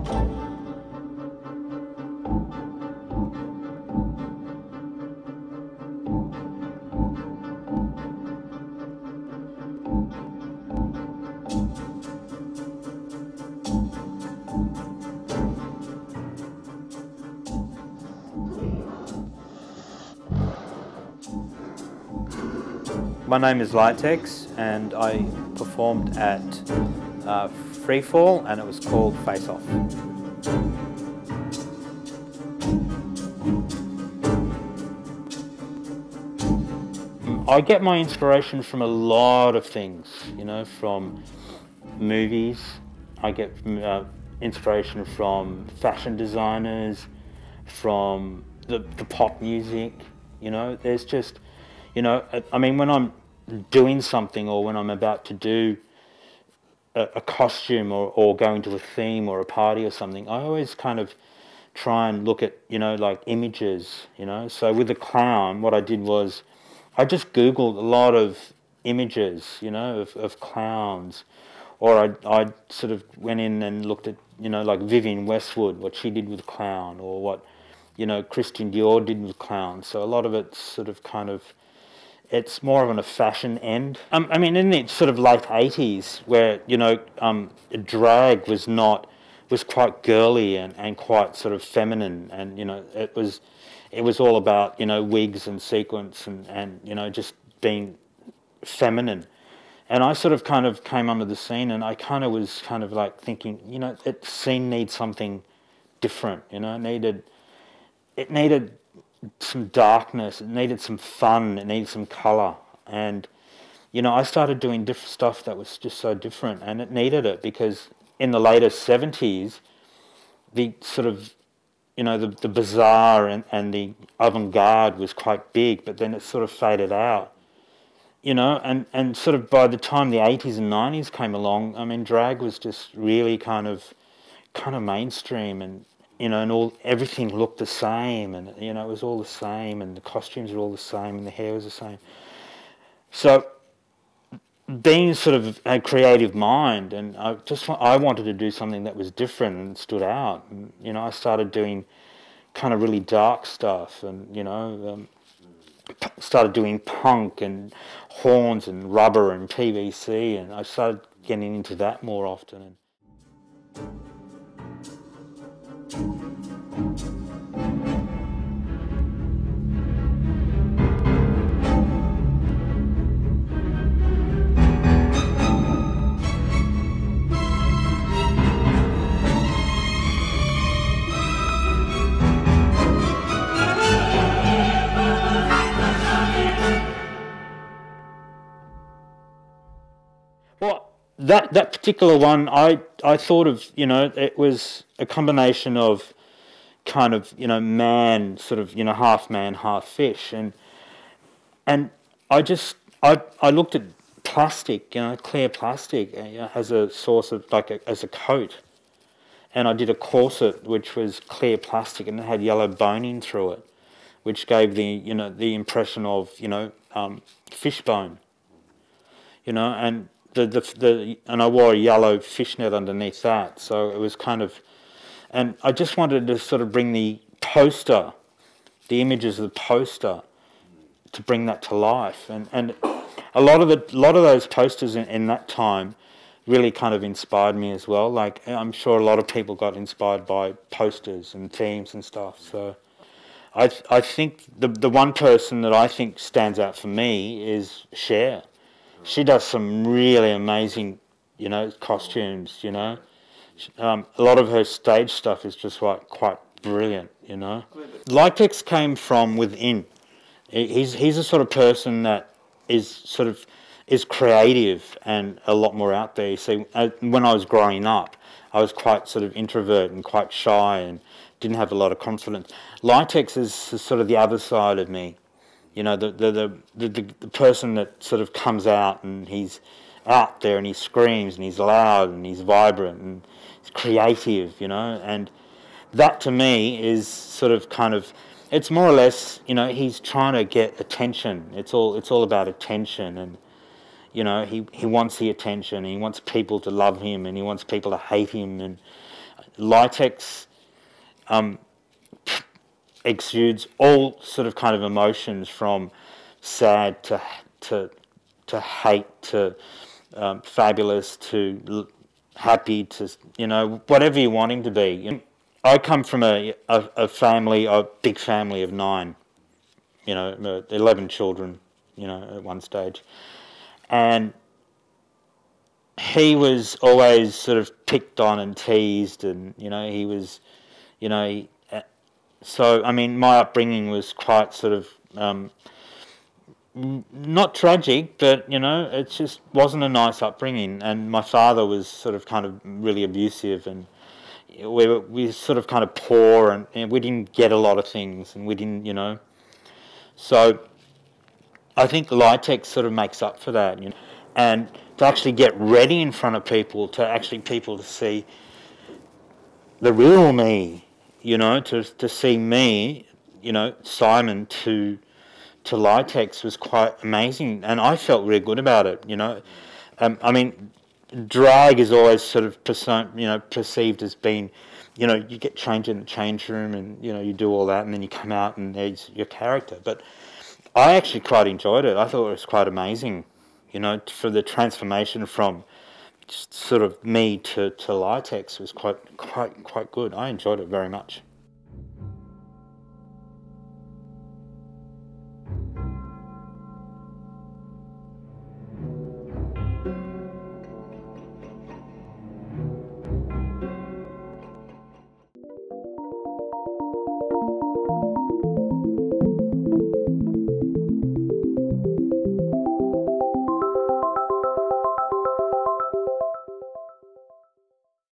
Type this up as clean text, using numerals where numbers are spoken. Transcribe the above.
My name is Lytex and I performed at Freefall and it was called Face Off. I get my inspiration from a lot of things, you know, from movies. I get inspiration from fashion designers, from the pop music, you know. There's just, you know, I mean, when I'm doing something or when I'm about to do a costume or going to a theme or a party or something, I always kind of try and look at, you know, like images, you know. So with the clown, what I did was I just Googled a lot of images, you know, of clowns. Or I sort of went in and looked at, you know, like Vivienne Westwood, what she did with clown, or what, you know, Christian Dior did with clown. So a lot of it's sort of kind of, it's more of a fashion end. I mean, in the sort of late 80s, where, you know, drag was quite girly and quite sort of feminine, and, you know, it was all about, you know, wigs and sequins and you know, just being feminine. And I sort of kind of came under the scene, and I kind of was kind of like thinking, you know, the scene needs something different, you know, it needed some darkness, it needed some fun, it needed some colour. And, you know, I started doing different stuff that was just so different, and it needed it because in the later 70s, the sort of, you know, the bizarre and the avant-garde was quite big, but then it sort of faded out. You know, and sort of by the time the 80s and 90s came along, I mean, drag was just really kind of mainstream, and, you know, and everything looked the same, and, you know, it was all the same, and the costumes were all the same, and the hair was the same. So, being sort of a creative mind, and I wanted to do something that was different and stood out, and, you know, I started doing kind of really dark stuff, and, you know, started doing punk and horns and rubber and PVC, and I started getting into that more often. Well, that particular one, I thought of, you know, it was a combination of kind of, you know, man, sort of, you know, half man, half fish, and I looked at plastic, you know, clear plastic, you know, as a source of, like, as a coat, and I did a corset which was clear plastic and it had yellow boning through it, which gave the, you know, the impression of, you know, fish bone, you know, and and I wore a yellow fishnet underneath that, so it was kind of, and I just wanted to sort of bring the poster, the images of the poster, to bring that to life, and a lot of those posters in that time really kind of inspired me as well. Like, I'm sure a lot of people got inspired by posters and themes and stuff. So I think the one person that I think stands out for me is Cher. She does some really amazing, you know, costumes, you know. A lot of her stage stuff is just like quite brilliant, you know. Lytex came from within. He's a sort of person that is creative and a lot more out there. You see, when I was growing up, I was quite sort of introvert and quite shy and didn't have a lot of confidence. Lytex is sort of the other side of me. You know, the person that sort of comes out and he's out there and he screams and he's loud and he's vibrant and he's creative, you know, and that to me is sort of kind of, it's more or less, you know, he's trying to get attention. It's all about attention, and, you know, he wants the attention, and he wants people to love him, and he wants people to hate him, and, Lytex exudes all sort of kind of emotions, from sad to hate to fabulous to happy to, you know, whatever you want him to be. I come from a family, a big family of 9, you know, 11 children, you know, at one stage. And he was always sort of picked on and teased, and, you know, he was, you know, so, I mean, my upbringing was quite sort of, not tragic, but, you know, it just wasn't a nice upbringing. And my father was sort of kind of really abusive, and we were sort of kind of poor, and we didn't get a lot of things, and we didn't, you know. So I think Lytex sort of makes up for that, you know. And to actually get ready in front of people, to actually people to see the real me, you know, to see me, you know, Simon, to Lytex was quite amazing, and I felt really good about it, you know. I mean, drag is always sort of perceived as being, you know, you get changed in the change room, and, you know, you do all that, and then you come out and there's your character. But I actually quite enjoyed it. I thought it was quite amazing, you know, for the transformation from just sort of me to Lytex was quite good. I enjoyed it very much.